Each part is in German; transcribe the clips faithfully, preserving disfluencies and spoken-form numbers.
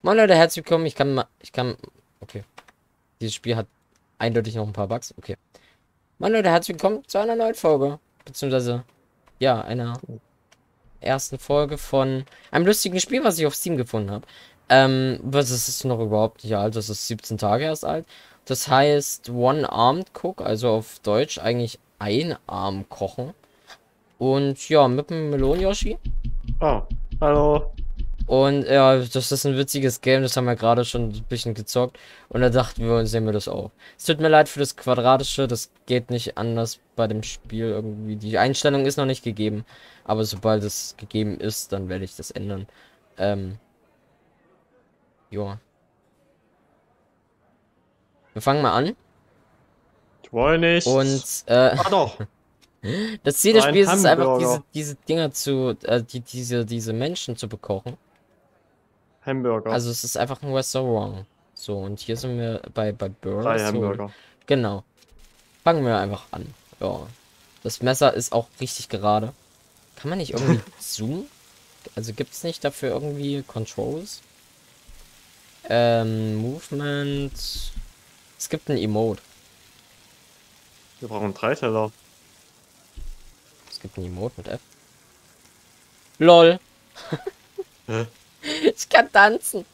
Moin Leute, herzlich willkommen. Ich kann mal. Ich kann. Okay. Dieses Spiel hat eindeutig noch ein paar Bugs. Okay. Moin Leute, herzlich willkommen zu einer neuen Folge. Beziehungsweise, ja, einer ersten Folge von einem lustigen Spiel, was ich auf Steam gefunden habe. Ähm, was ist es noch überhaupt nicht alt? Das ist siebzehn Tage erst alt. Das heißt One-Armed Cook, also auf Deutsch eigentlich ein Arm kochen. Und ja, mit dem Melon-Yoshi. Oh, hallo. Und ja, das ist ein witziges Game, das haben wir gerade schon ein bisschen gezockt. Und da dachten wir uns, nehmen wir das auf. Es tut mir leid für das Quadratische, das geht nicht anders bei dem Spiel irgendwie. Die Einstellung ist noch nicht gegeben, aber sobald es gegeben ist, dann werde ich das ändern. Ähm, ja. Wir fangen mal an. Ich wollte nicht. Und äh, Ah doch, das Ziel des ein Spiels ist einfach, diese, Hamburger. diese Dinger zu, äh, die, diese, diese Menschen zu bekochen. Hamburger. Also es ist einfach ein Restaurant. So, und hier sind wir bei, bei Drei Burgers. So, Hamburger. genau. Fangen wir einfach an. Ja. Das Messer ist auch richtig gerade. Kann man nicht irgendwie zoomen? Also gibt es nicht dafür irgendwie Controls? Ähm, Movement. Es gibt ein Emote. Wir brauchen drei Teller. Es gibt ein Emote mit F. LOL. Hä? Ich kann tanzen.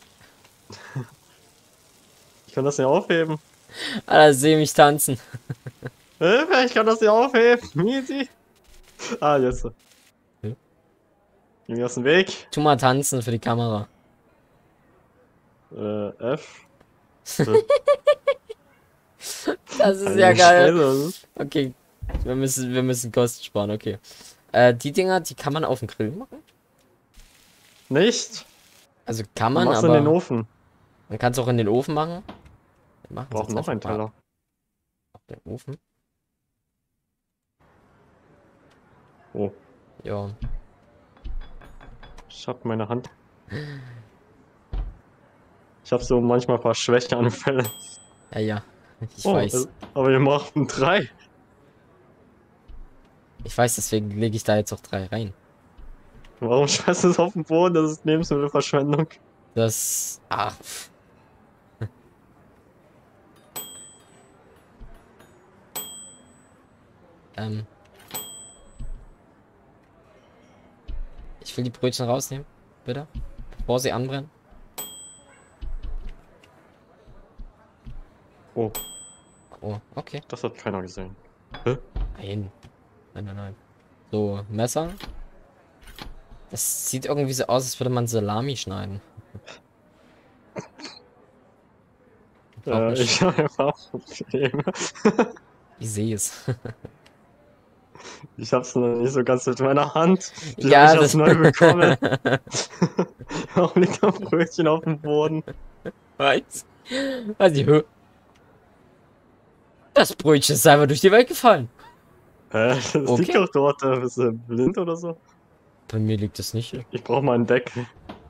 Ich kann das nicht aufheben. Alter, seh mich tanzen. Hilfe, ich kann das nicht aufheben. Easy. Ah, jetzt. Hm? Geh mir aus dem Weg. Tu mal tanzen für die Kamera. Äh, F. Das ist ja Alter, geil. Scheiße. Okay. Wir müssen, wir müssen Kosten sparen, okay. Äh, die Dinger, die kann man auf dem Grill machen? Nicht? Also kann Du man, machst in den aber Ofen. man kann es auch in den Ofen machen. Wir machen Wir es brauchen jetzt noch einfach einen mal Teller. auf den Ofen. Oh, Ja. ich hab meine Hand. Ich hab so manchmal ein paar Schwächeanfälle. Ja, ja. Ich Oh, weiß. äh, aber wir brauchen drei. Ich weiß, deswegen lege ich da jetzt auch drei rein. Warum schmeißt du es auf den Boden? Das ist Lebensmittelverschwendung. Das. Ach. pff. Ähm. Ich will die Brötchen rausnehmen. Bitte. Bevor sie anbrennen. Oh, Oh, okay. das hat keiner gesehen. Hä? Nein. Nein, nein, nein. So, Messer. Das sieht irgendwie so aus, als würde man Salami schneiden. Braucht Äh, nicht. ich habe einfach Probleme. Ich sehe es. Ich hab's noch nicht so ganz mit meiner Hand. Die habe Ja, ich erst das. neu bekommen. Warum liegt ein Brötchen auf dem Boden? Weiß. Weiß ich. hö. Das Brötchen ist einfach durch die Welt gefallen. Hä? Das liegt Okay. doch dort. äh, Bist du blind oder so? Bei mir liegt es nicht. Ich brauche mal einen Deckel.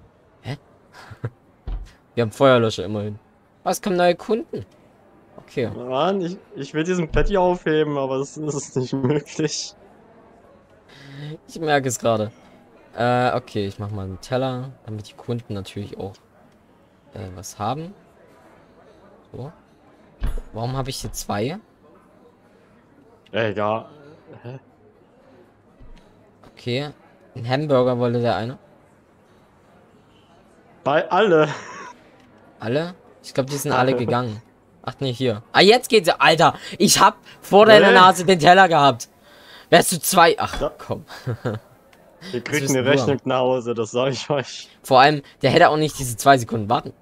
Wir haben Feuerlöscher immerhin. Was kommen neue Kunden? Okay. Mann, ich, ich will diesen Patty aufheben, aber das, das ist nicht möglich. Ich merke es gerade. Äh, okay, ich mache mal einen Teller, damit die Kunden natürlich auch äh, was haben. So. Warum habe ich hier zwei? Ey, ja. Hä? Okay. Ein Hamburger wollte der eine. Bei alle. Alle? Ich glaube, die sind alle gegangen. Ach nee, hier. Ah, jetzt geht's. Alter, ich hab vor deiner Nee. Nase den Teller gehabt. Wärst du zwei? Ach, Ja. komm. Ihr Das kriegt wissen eine wir. Rechnung nach Hause, das sage ich euch. Vor allem, der hätte auch nicht diese zwei Sekunden warten.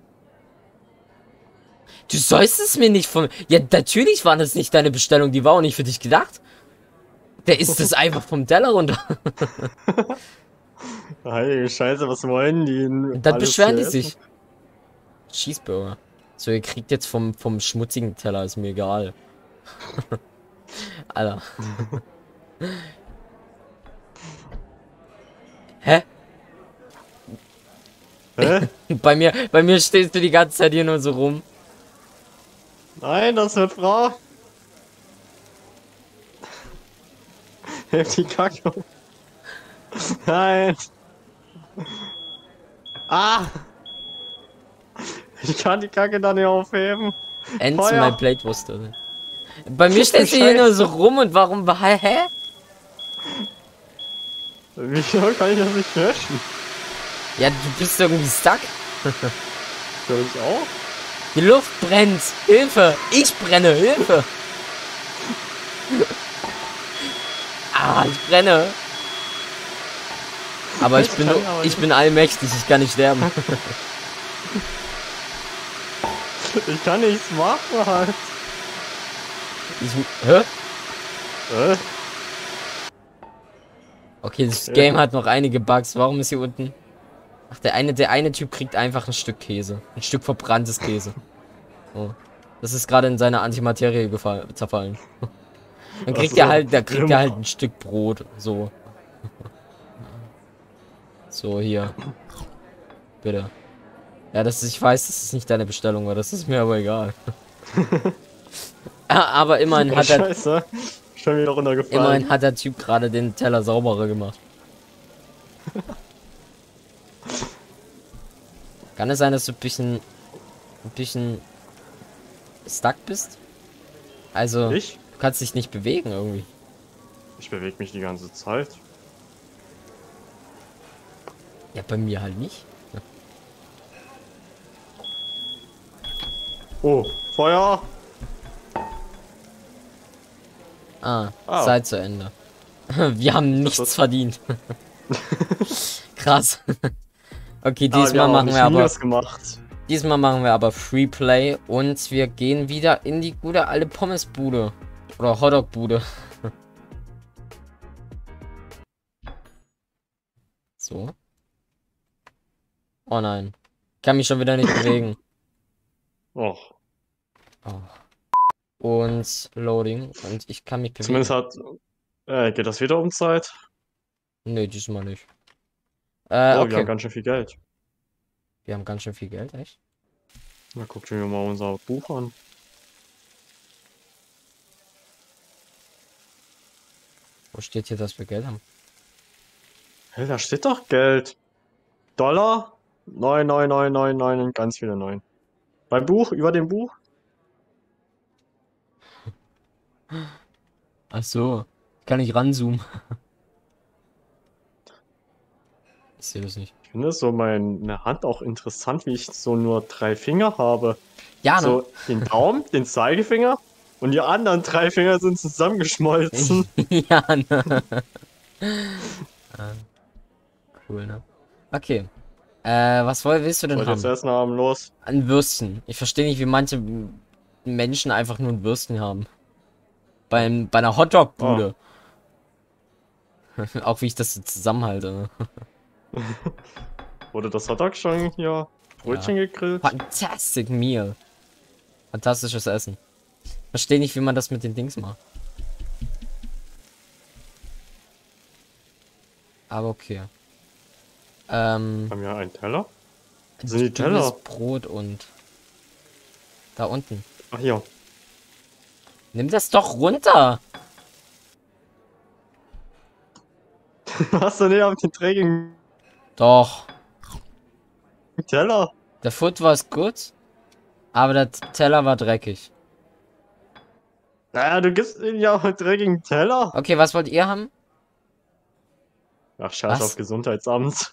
Du sollst es mir nicht von... Ja, natürlich war das nicht deine Bestellung. Die war auch nicht für dich gedacht. Der isst es einfach vom Teller runter. Heilige Scheiße, was wollen die? Und dann Alles beschweren zu die essen? sich. Cheeseburger. So, ihr kriegt jetzt vom, vom schmutzigen Teller. Ist mir egal. Alter. Hä? Hä? Bei mir, bei mir stehst du die ganze Zeit hier nur so rum. Nein, das wird Frau. Hebt die Kacke. Nein. Ah! Ich kann die Kacke da nicht aufheben. Ends Feuer. my plate was drin. Bei mir steht sie hier nur so rum und warum, hä? Wieso kann ich das nicht löschen? Ja, du bist irgendwie stuck. Soll ich auch? Die Luft brennt. Hilfe. Ich brenne. Hilfe. Ah, ich brenne. Aber ich bin, ich bin allmächtig. Ich kann nicht sterben. Ich kann nichts machen halt. Ich, hä? Äh? Okay, das Game hat noch einige Bugs. Warum ist hier unten? Ach, der eine, der eine Typ kriegt einfach ein Stück Käse. Ein Stück verbranntes Käse. Oh. Das ist gerade in seine Antimaterie gefallen, zerfallen. Dann kriegt so, er halt, da kriegt immer. er halt ein Stück Brot. So. So, hier. Bitte. Ja, das ist, ich weiß, dass es nicht deine Bestellung war. Das ist mir aber egal. Aber immerhin Oh, hat er, Scheiße. Schon wieder runtergefallen. immerhin hat der Typ gerade den Teller sauberer gemacht. Kann es sein, dass du ein bisschen, ein bisschen stuck bist? Also, Ich? du kannst dich nicht bewegen irgendwie. Ich bewege mich die ganze Zeit. Ja, bei mir halt nicht. Oh, Feuer! Ah, Ah. Zeit zu Ende. Wir haben nichts ist- verdient. Krass. Okay, Ah, wir diesmal haben auch machen nicht wir aber, Minus gemacht. diesmal machen wir aber Freeplay und wir gehen wieder in die gute alte Pommesbude oder Hotdog-Bude. So. Oh nein. Ich kann mich schon wieder nicht bewegen. Och. Oh. Und Loading. Und ich kann mich bewegen. Zumindest hat. Äh, geht das wieder um Zeit? Nee, diesmal nicht. Äh, Oh, okay. wir haben ganz schön viel Geld. Wir haben ganz schön viel Geld, echt? Na, guck dir mal unser Buch an. Wo steht hier, dass wir Geld haben? Hey, da steht doch Geld. Dollar? Neun, neun, neun, neun, neun und ganz viele Neun. Beim Buch, über dem Buch? Ach so. Kann ich ranzoomen? Ich sehe das nicht. Ich finde so meine Hand auch interessant, wie ich so nur drei Finger habe. Ja, ne? So den Daumen, den Zeigefinger und die anderen drei Finger sind zusammengeschmolzen. Ja, ne? Ah, cool, ne? Okay. Äh, was woll, willst du denn Wollt ihr jetzt haben? essen haben, los. Ein Würstchen. Ich verstehe nicht, wie manche Menschen einfach nur ein Würstchen haben. Beim, bei einer Hotdog-Bude. Auch wie ich das so zusammenhalte. Ne? Wurde das Hotdog schon hier Brötchen gegrillt? Fantastic Meal. Fantastisches Essen. Verstehe nicht, wie man das mit den Dings macht. Aber okay. Ähm. Haben wir einen Teller? Sind die dünnes Teller? Brot und da unten. Ach hier. Nimm das doch runter. Hast du nicht auf den dreckigen Doch. Teller? Der Foot war gut, aber der Teller war dreckig. Naja, du gibst ihm ja auch einen dreckigen Teller. Okay, was wollt ihr haben? Ach, scheiß Was? auf Gesundheitsamt.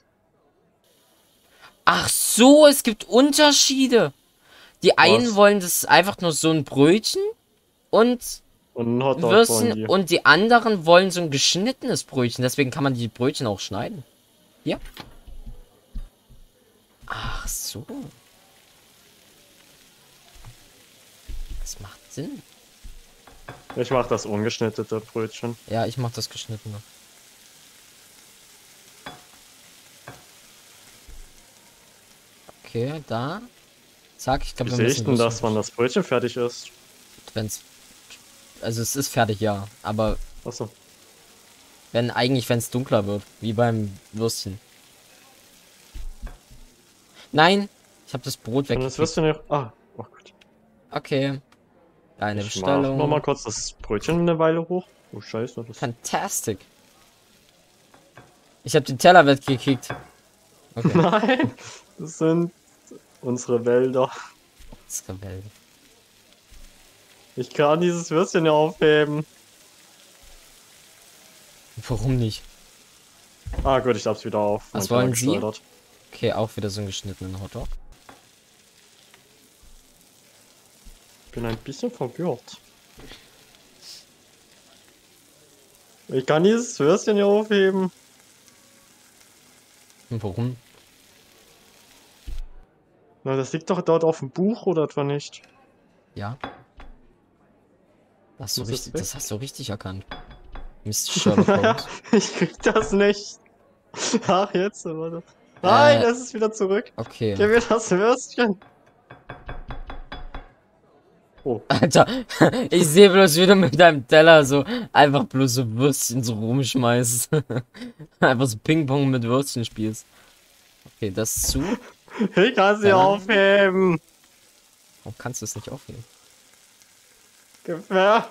Ach so, es gibt Unterschiede. Die einen Was? wollen das einfach nur so ein Brötchen und Und ein Hotdog wollen Würstchen die. und die anderen wollen so ein geschnittenes Brötchen. Deswegen kann man die Brötchen auch schneiden. Hier. Ach so. Das macht Sinn. Ich mach das ungeschnittene Brötchen. Ja, ich mach das geschnittene. Okay, da. Zack, ich glaube, Wie sehe ich denn das, wann das Brötchen fertig ist? Wenn's. Also es ist fertig, ja. Aber Achso. wenn eigentlich, wenn es dunkler wird. Wie beim Würstchen. Nein! Ich habe das Brot Und das weggekriegt. wirst du nicht. Ah, oh Gott. Okay. Eine Ich mach Bestellung. noch mal kurz das Brötchen eine Weile hoch. Oh Scheiße. Das Fantastic. Ich habe den Teller weggekriegt. Okay. Nein, das sind unsere Wälder. Unsere Welt. Ich kann dieses Würstchen nicht aufheben. Warum nicht? Ah gut, ich hab's wieder auf. Was Mein wollen Teller Sie? gesteuert. Okay, auch wieder so einen geschnittenen Hotdog. Bin ein bisschen verwirrt. Ich kann dieses Würstchen nicht aufheben. Und warum? Na, das liegt doch dort auf dem Buch oder etwa nicht? Ja. Das hast, du Muss das richtig, weg? das hast du richtig erkannt. Mist, Sherlock Naja, Holmes. ich krieg das nicht. Ach, jetzt, warte. Nein, Äh, es ist wieder zurück. Okay. Gib mir das Würstchen. Oh. Alter, ich sehe bloß wieder mit deinem Teller so einfach bloß so Würstchen so rumschmeißt. Einfach so Ping-Pong mit Würstchen spielst. Okay, das ist zu. Ich kann sie Ja. aufheben. Warum kannst du es nicht aufnehmen? Gib her.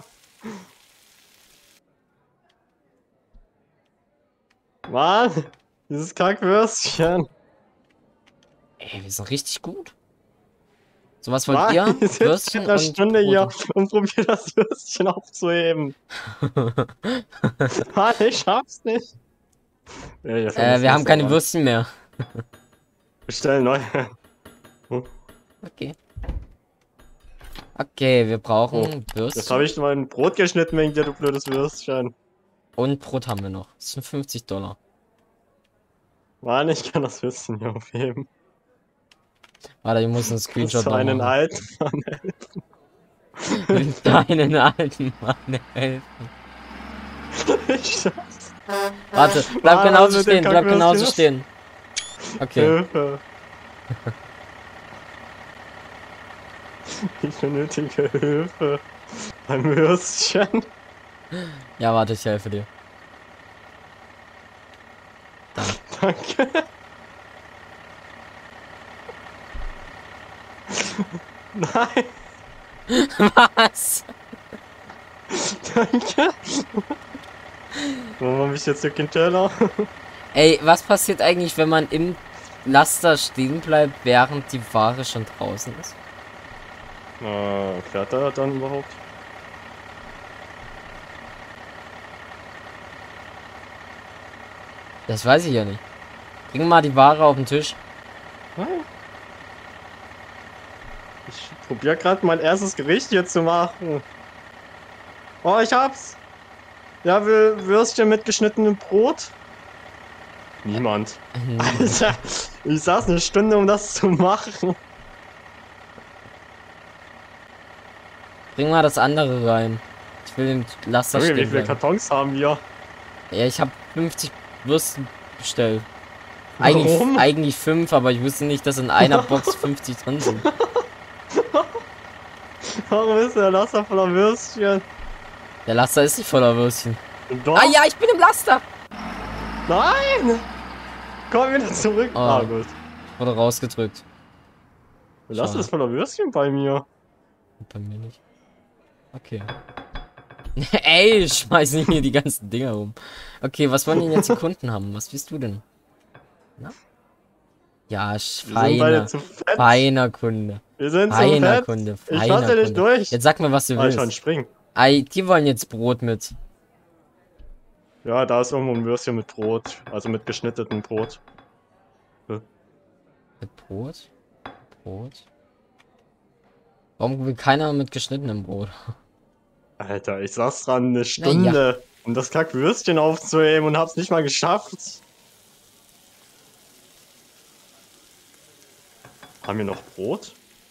Mann, dieses Kackwürstchen. Ey, wir sind richtig gut. So was wollt Mann, ihr? ich sitze Würstchen seit einer und Stunde hier Brote. und probiere das Würstchen aufzuheben. Mann, ich schaff's nicht. Ja, jetzt Äh, wir haben keine Würstchen. Würstchen mehr. Bestellen neu. Okay. Okay, wir brauchen Oh, Jetzt Würstchen. habe ich mein Brot geschnitten wegen dir, du blödes Würstchen. Und Brot haben wir noch. Das sind fünfzig Dollar. Mann, ich kann das Würstchen nicht aufheben. Warte, ich muss einen Kannst Screenshot du noch einen machen. alten Mann Deinen alten Mann helfen. Ich schaff's. Warte, bleib Ah, genauso mit dem stehen, bleib genauso Kackwürstchen. stehen. Okay. Hilfe. Ich benötige Hilfe. Ein Würstchen. Ja, warte, ich helfe dir. Danke. Nein, Was? danke. Warum habe ich jetzt hier keinen Teller? Ey, was passiert eigentlich, wenn man im Laster stehen bleibt, während die Ware schon draußen ist? Na, fährt er dann überhaupt? Das weiß ich ja nicht. Bring mal die Ware auf den Tisch. Nein. Ich probiere gerade mein erstes Gericht hier zu machen. Oh, ich hab's. Ja, will Würstchen mit geschnittenem Brot? Niemand. Hm, Alter, ich saß eine Stunde, um das zu machen. Bring mal das andere rein. Ich will den Laster Junge, wie stehen viele bleiben. Kartons haben wir? Ja, ich habe fünfzig Würsten bestellt. Eigentlich, Warum? eigentlich fünf, aber ich wusste nicht, dass in einer Box fünfzig drin sind. Warum ist der Laster voller Würstchen? Der Laster ist nicht voller Würstchen. Doch. Ah ja, ich bin im Laster! Nein! Komm wieder zurück. Oh. Ah, gut. Wurde rausgedrückt. Der Laster Schade. ist voller Würstchen bei mir. Bei mir nicht. Okay. Ey, schmeiß nicht hier die ganzen Dinger rum. Okay, was wollen denn jetzt die Kunden haben? Was willst du denn? Na? Ja, Wir sind feiner, beide zu fett. feiner Kunde. Wir sind zu Feiner fett. Kunde, Ich feiner fasse nicht Kunde. durch. Jetzt sag mir, was du Ah, ich kann willst. springen. Ei, die wollen jetzt Brot mit. Ja, da ist irgendwo ein Würstchen mit Brot. Also mit geschnittenem Brot. Mit Brot? Brot? Warum will keiner mit geschnittenem Brot? Alter, ich saß dran eine Stunde, um das Kackwürstchen aufzuheben und hab's nicht mal geschafft. Haben wir noch Brot?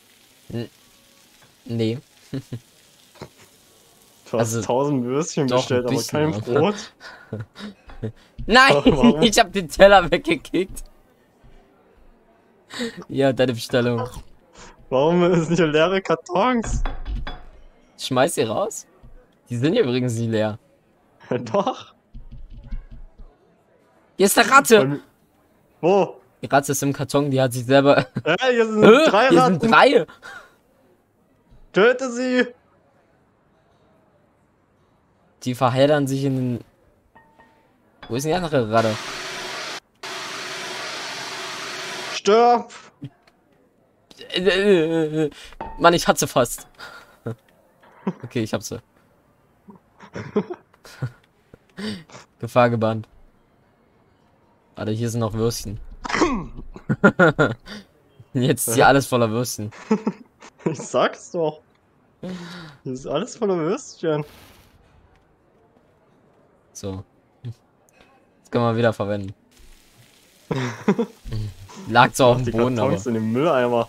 Nee. Du hast Also, tausend Würstchen doch, bestellt, ein aber bisschen, kein aber- Brot. Nein! Warum? Ich hab den Teller weggekickt. Ja, deine Bestellung. Warum sind hier leere Kartons? Schmeiß sie raus. Die sind ja übrigens nicht leer. Doch. Hier ist eine Ratte. Bei mir- Wo? Die Ratte ist im Karton, die hat sich selber... Äh, hier sind Hä? drei Hier Ratten. sind drei. Töte sie. Die verheddern sich in den... Wo ist denn die andere Ratte? Stirb. Äh, Mann, ich hatte sie fast. Okay, ich hab sie. Gefahr gebannt. Warte, hier sind noch Würstchen. Jetzt ist hier alles voller Würstchen. Ich sag's doch. Hier ist alles voller Würstchen. So. Das können wir wieder verwenden. Lag so auf Ach, dem die Boden, aber. Kartons in dem Mülleimer.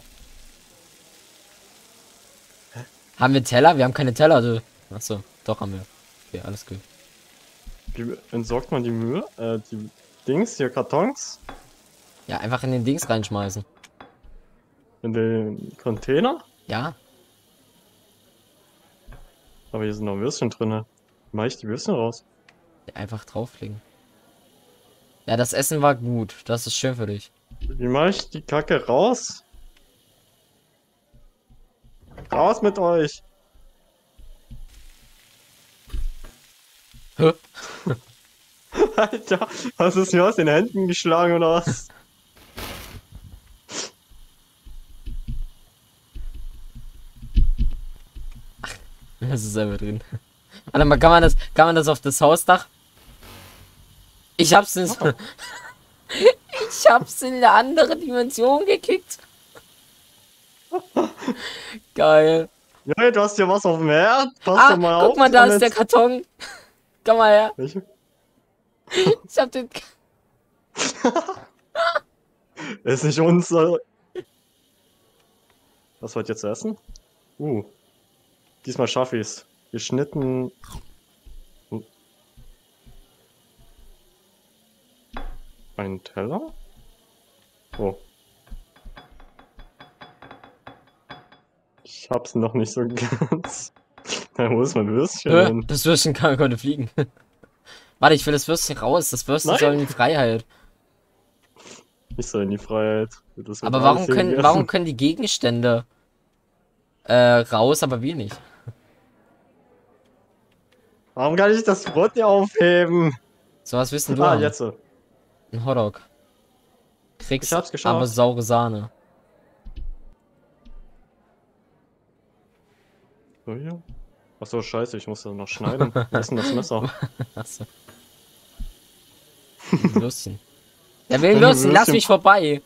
Haben wir Teller? Wir haben keine Teller. Also. Achso, doch haben wir. Okay, alles gut. Wie entsorgt man die Müll? Äh, die Dings, hier Kartons? Ja, einfach in den Dings reinschmeißen. In den Container? Ja. Aber hier sind noch Würstchen drin. Wie mach ich die Würstchen raus? Einfach drauflegen. Ja, das Essen war gut. Das ist schön für dich. Wie mach ich die Kacke raus? Raus mit euch! Hä? Alter, hast du es mir aus den Händen geschlagen oder was? Das ist selber drin. Warte mal, kann man das, kann man das auf das Hausdach? Ich hab's in, Oh. ich hab's in eine andere Dimension gekickt. Geil. Ja, du hast hier was auf dem Herd. Pass Ah, doch mal guck auf. mal, da ist damit- der Karton. Komm mal her. Welche? Ich hab den. Ist nicht unser. Was wollt ihr zu essen? Uh. Diesmal schaffe ich's. Geschnitten. Uh. Ein Teller? Oh. Ich hab's noch nicht so ganz. Na, wo ist mein Würstchen Hä? denn? Das Würstchen kann, konnte fliegen. Warte, ich will das Würstchen raus. Das Würstchen Nein. soll in die Freiheit. Ich soll in die Freiheit. Das wird Aber alles warum hier können, gegessen. warum können die Gegenstände äh, raus, aber wir nicht? Warum kann ich das Brot nicht aufheben? So was wissen du. Ah, haben. jetzt. so. Ein Hotdog. Kriegst Ich hab's geschafft. aber saure Sahne. So hier. Achso, scheiße, ich muss das noch schneiden. Wo ist denn das Messer? Achso. Ein Würstchen. Der will ein Ein Würstchen, lass Würstchen. mich vorbei.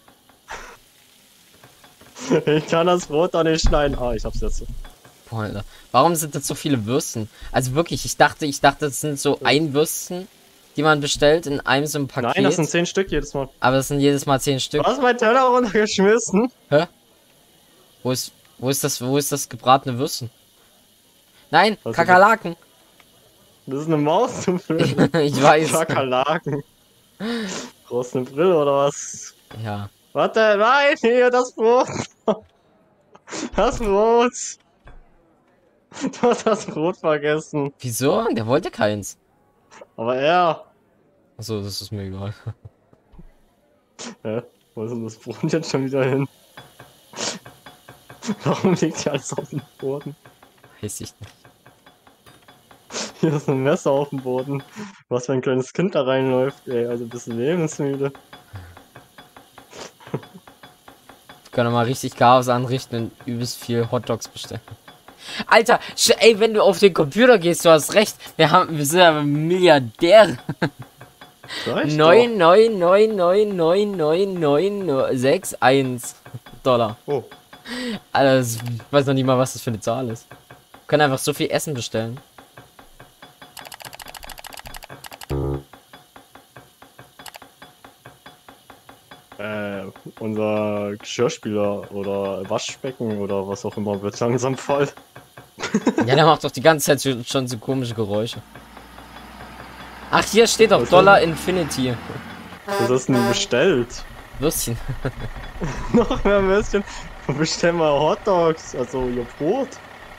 Ich kann das Brot doch nicht schneiden. Ah, ich hab's jetzt. Boah, Alter. Warum sind das so viele Würstchen? Also wirklich, ich dachte, ich dachte, das sind so ein Würstchen, die man bestellt in einem so einem Paket. Nein, das sind zehn Stück jedes Mal. aber das sind jedes Mal zehn Du Stück. hast meinen Teller runtergeschmissen. Wo ist, wo ist das, wo ist das gebratene Würstchen? Nein, Was ist Kakerlaken. Das ist eine Maus zum Füllen. Ich weiß. Kakerlaken. Brauchst du eine Brille oder was? Ja. Warte, nein, hier, das Brot. Das Brot. Du hast das Brot vergessen. Wieso? Der wollte keins. Aber er. Achso, das ist mir egal. Hä? Wo ist denn das Brot jetzt schon wieder hin? Warum liegt hier alles auf dem Boden? Weiß ich nicht. Hier ist ein Messer auf dem Boden. Was für ein kleines Kind da reinläuft, ey. Also bist du lebensmüde. Wir können mal richtig Chaos anrichten und übelst viel Hotdogs bestellen. Alter, sch- ey, wenn du auf den Computer gehst, du hast recht. Wir haben, wir sind aber Milliardäre. Sag ich neun neun neun neun neun neun neun sechs eins Dollar. doch. Oh, Alter, das, ich weiß noch nicht mal, was das für eine Zahl ist. Wir können einfach so viel Essen bestellen. äh, unser Geschirrspüler oder Waschbecken oder was auch immer wird langsam voll. Ja, der macht doch die ganze Zeit schon, schon so komische Geräusche. Ach, hier steht doch Was Dollar Infinity. Was hast du denn bestellt? Würstchen. Noch mehr Würstchen. Bestell mal Hotdogs, also ihr Brot.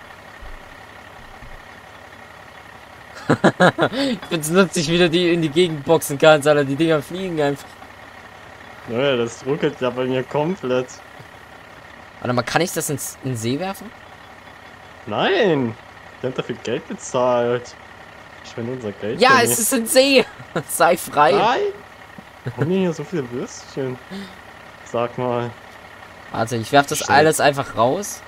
Jetzt nutze ich wieder die in die Gegend boxen kannst, Alter. Die Dinger fliegen einfach. Naja, das ruckelt ja bei mir komplett. Warte mal, kann ich das ins, in den See werfen? Nein! Die haben dafür Geld bezahlt. Ich will unser Geld. Ja, doch es nicht. ist ein See. Sei frei. Nein! Warum denn hier so viele Würstchen? Sag mal. Warte, ich werf das Stimmt. alles einfach raus.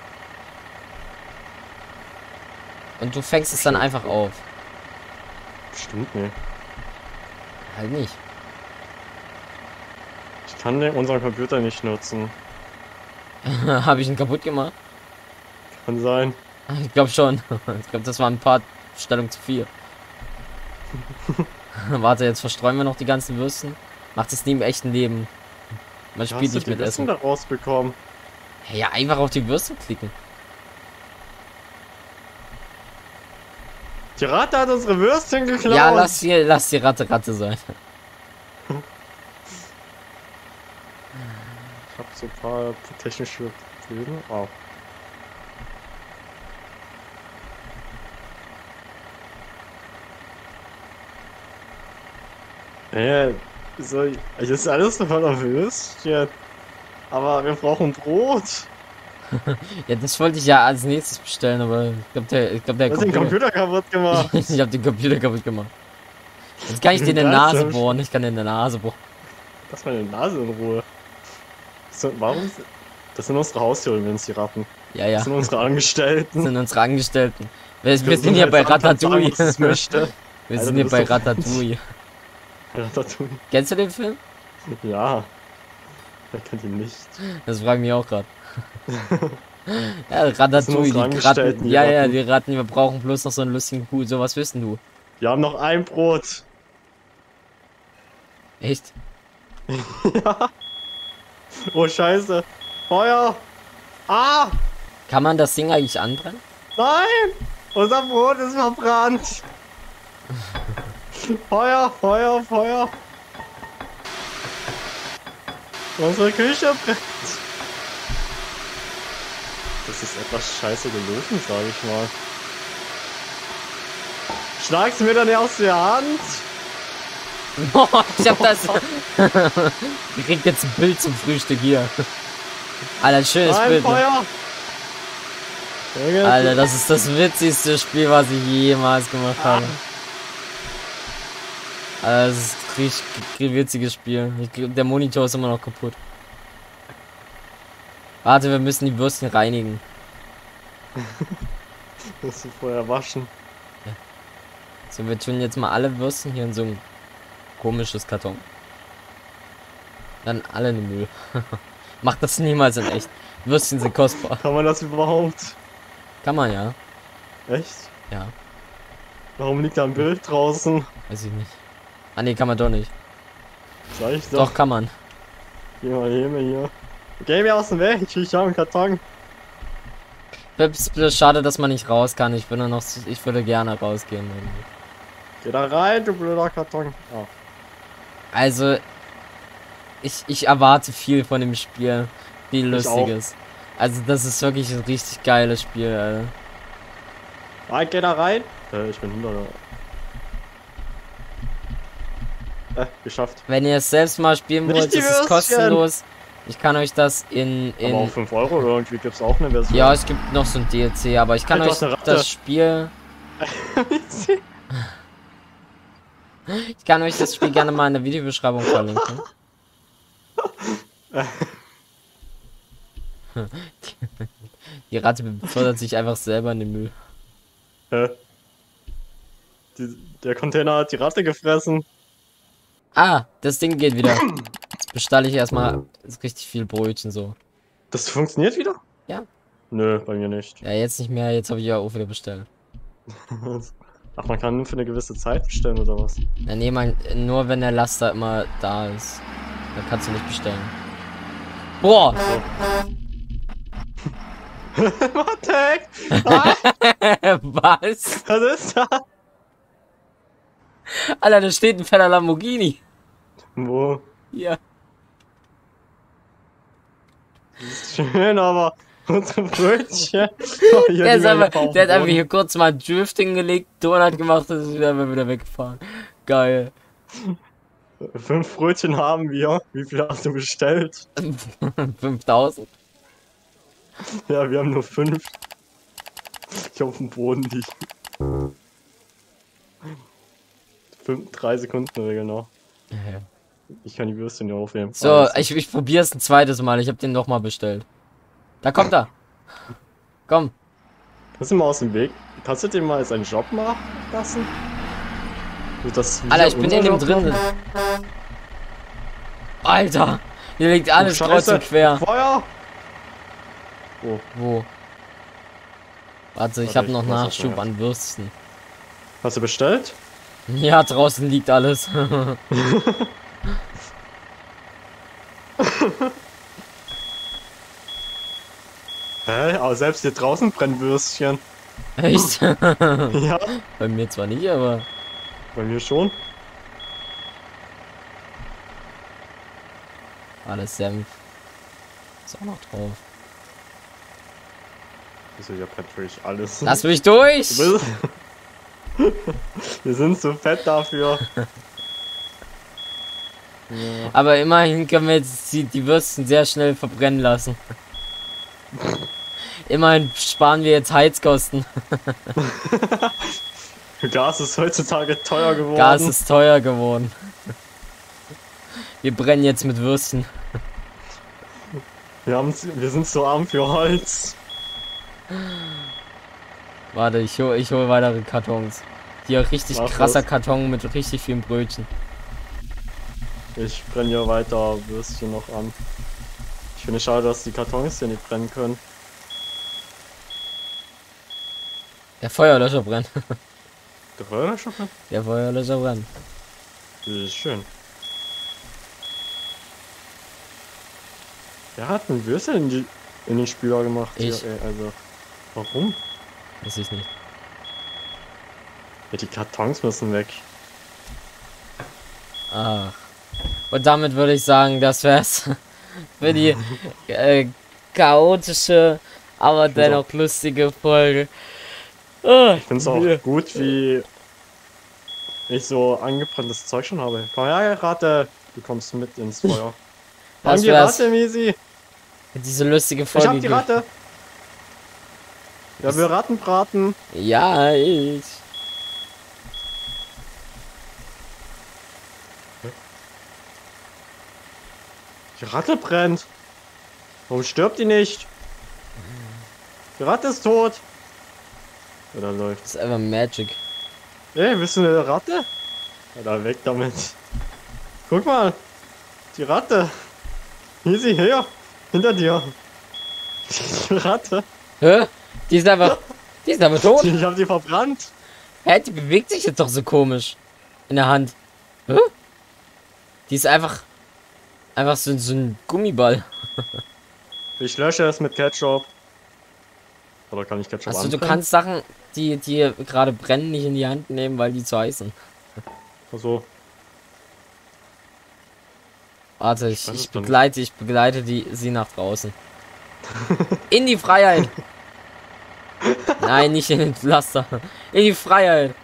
Und du fängst es dann Stimmt. einfach auf. Stimmt nicht. Halt nicht. Ich kann den, unseren Computer nicht nutzen. Habe ich ihn kaputt gemacht? Kann sein. Ich glaube schon. Ich glaube, das war ein paar Stellung zu viel. Warte, jetzt verstreuen wir noch die ganzen Würstchen. Macht es nie im echten Leben. Man Wie spielt hast du nicht die mit Würstchen Essen. da rausbekommen? Ja, einfach auf die Würstchen klicken. Die Ratte hat unsere Würstchen geklaut. Ja, lass die, lass die Ratte Ratte sein. Ich habe so ein paar technische Probleme. Oh. Äh, so, es ist alles so voller Würstchen. Aber wir brauchen Brot. Ja, das wollte ich ja als nächstes bestellen, aber ich glaube, der, ich glaub, der Du hast den Computer kaputt gemacht. Ich habe den Computer kaputt gemacht. Jetzt kann ich dir in der Das Nase ist bohren. Ich kann dir in der Nase bohren. Lass meine Nase in Ruhe. So, warum? Das sind unsere Haustiere übrigens, die Ratten. Ja, ja. Das sind unsere Das Angestellten. sind unsere Angestellten. Wir, wir sind hier bei Ratatouille. Sagen, was es möchte. Wir Alter, sind du hier bist bei doch- Ratatouille. Ratatouille. Kennst du den Film? Ja. Wer kennt ihn nicht? Das fragen mich auch gerade. Ja, Das sind Ratatouille, unsere die Angestellten, Ratten. die Ja, ja, Ratten. die Ratten. Wir brauchen bloß noch so einen lustigen Kuh. So, was wissen du? Wir haben noch ein Brot. Echt? Ja. Oh, scheiße. Feuer. Ah! Kann man das Ding eigentlich anbrennen? Nein! Unser Brot ist verbrannt. Feuer, Feuer, Feuer. Unsere Küche brennt. Das ist etwas scheiße gelaufen, sage ich mal. Schlag's mir dann aus der Hand. Boah, ich hab das. Ich krieg jetzt ein Bild zum Frühstück hier. Alter, schönes Ein Bild. Ne? Feuer. Junge, Alter, das ist das witzigste Spiel, was ich jemals gemacht habe. Alter, das ist ein richtig g- witziges Spiel. Ich, glaub, der Monitor ist immer noch kaputt. Warte, wir müssen die Würstchen reinigen. musst du vorher waschen. So, wir tun jetzt mal alle Würstchen hier in so ein komisches Karton. Dann alle in den Müll. Macht das niemals in echt. Würstchen sind kostbar. Kann man das überhaupt? Kann man ja. Echt? Ja, Warum liegt da ein Bild draußen? weiß ich nicht. Ah ne, kann man doch nicht. Sag ich Doch, doch. kann man. Geh mal hier, mal hier. Geh mir aus dem Weg, ich habe einen Karton. Es ist bloß schade, dass man nicht raus kann. Ich würde noch, ich würde gerne rausgehen. irgendwie. Geh da rein, du blöder Karton. Ah. Also, ich, ich erwarte viel von dem Spiel. Viel Ich auch. Lustiges. Also, das ist wirklich ein richtig geiles Spiel, Alter. Ah, geh da rein. Äh, ich bin hinter der. Äh, geschafft. Wenn ihr es selbst mal spielen Nicht wollt, die ist es Würstchen. kostenlos. Ich kann euch das in, Aber auch in fünf Euro irgendwie gibt's auch eine Version. ja, es gibt noch so ein D L C, aber ich kann Hey, du euch hast eine Ratte. das Spiel, ich kann euch das Spiel gerne mal in der Videobeschreibung verlinken. Die Ratte befördert sich einfach selber in den Müll. Hä? Die, der Container hat die Ratte gefressen. Ah, das Ding geht wieder. Jetzt bestalle ich erstmal richtig viel Brötchen so. Das funktioniert wieder? Ja. Nö, bei mir nicht. Ja, jetzt nicht mehr, jetzt habe ich ja auch wieder bestellt. Ach, man kann nur für eine gewisse Zeit bestellen oder was? Ja, nee, man, nur wenn der Laster immer da ist. Dann kannst du nicht bestellen. Boah! Warte! Ah, Was? was ist das? Alter, da steht ein fetter Lamborghini. Wo? Hier. Das ist schön, aber unsere Brötchen. Oh, hier Der, ist liegen einfach, einfach auf der hat dem einfach Boden. hier kurz mal Drifting gelegt, Donut gemacht und ist wieder, einfach wieder weggefahren. Geil. Fünf Brötchen haben wir. Wie viel hast du bestellt? fünftausend. Ja, wir haben nur fünf. Ich auf dem Boden liegen. Fünf, drei Sekunden Regel noch. Ich kann die Würstchen ja aufnehmen. So, ich, ich probiere es ein zweites Mal. Ich habe den noch mal bestellt. Da kommt er. Komm. Kannst du mal aus dem Weg? Kannst du den mal seinen Job machen lassen? Wird das Alter, ich bin unser in dem Job drin. machen? Alter, hier liegt alles Oh, kreuz Scheiße. und quer. Feuer! Oh, Wo? Warte, ich Warte, habe ich noch muss das Nachschub mal. an Würstchen. hast du bestellt? Ja, draußen liegt alles. Hä? Aber selbst hier draußen brennen Würstchen. Echt? Ja, Bei mir zwar nicht, aber bei mir schon. alles Senf. Ist auch noch drauf. Wieso, hier brennt wirklich alles. Lass mich durch! Du bist- Wir sind zu fett dafür. Ja. Aber immerhin können wir jetzt die, die Würstchen sehr schnell verbrennen lassen. Immerhin sparen wir jetzt Heizkosten. Gas ist heutzutage teuer geworden. Gas ist teuer geworden. Wir brennen jetzt mit Würstchen. Wir, haben, wir sind zu arm für Holz. Warte, ich hole ich hol weitere Kartons. Hier richtig Mach krasser das. Karton mit richtig vielen Brötchen. Ich brenne hier weiter Würstchen noch an. Ich finde es schade, dass die Kartons hier nicht brennen können. Der Feuerlöscher brennt. Der Feuerlöscher brennt? Der Feuerlöscher brennt. Das ist schön. Wer hat einen Würstchen in, die, in den Spieler gemacht? Ich. Hier, ey, also, warum? Weiß ich nicht. Ja, die Kartons müssen weg. Ach. Und damit würde ich sagen, das wär's für die äh, chaotische, aber find's dennoch lustige Folge. Oh, Ich finde es auch gut, wie ich so angebranntes Zeug schon habe. Komm her, Ratte. Du kommst mit ins Feuer. Das Haben die wär's. Ratte, Misi. diese lustige Ich Folge. hab die ge- Ratte. Ja, wir Ratten braten. Ja, ich. Die Ratte brennt. Warum stirbt die nicht? Die Ratte ist tot. Ja, da läuft. Das ist einfach Magic. Ey, bist du eine Ratte? Ja, da weg damit. Guck mal. Die Ratte. Easy, her. Hinter dir. Die Ratte. Hä? Die ist einfach. Die ist aber tot. Ich hab die verbrannt. Hä? Die bewegt sich jetzt doch so komisch. In der Hand. Hä? Die ist einfach. Einfach so, so ein Gummiball. Ich lösche es mit Ketchup. Oder kann ich Ketchup Also du anbrennen? kannst Sachen, die, die gerade brennen, nicht in die Hand nehmen, weil die zu heiß sind. Also, Warte, ich, weiß ich es doch nicht. begleite, ich begleite die, sie nach draußen. In die Freiheit! Nein, nicht in den Pflaster. In die Freiheit!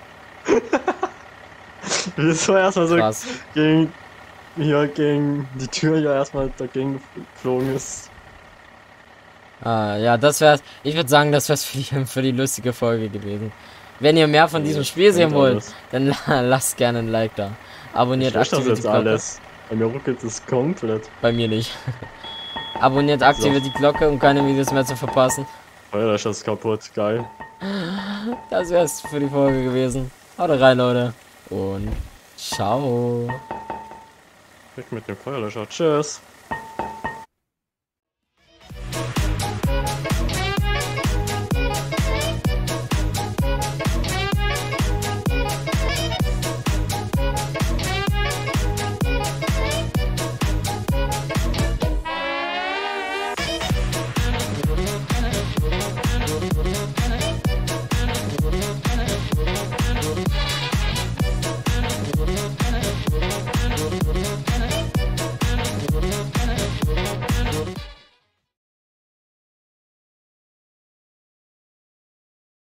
wieso erstmal so Krass. gegen hier gegen die Tür ja erstmal dagegen geflogen ist. Ah, ja, das wär's. Ich würde sagen, das wär's für die, für die lustige Folge gewesen. Wenn ihr mehr von diesem Spiel sehen wollt, dann la- lasst gerne ein Like da. Abonniert, Ich lösche das aktiviert jetzt die Glocke. alles. Bei mir ruckelt es komplett. Bei mir nicht. Abonniert, aktiviert die Glocke, um keine Videos mehr zu verpassen. Feuerlöscher ist kaputt, geil. Das wär's für die Folge gewesen. Haut rein, Leute. Und ciao. Weg mit dem Feuerlöscher. Tschüss.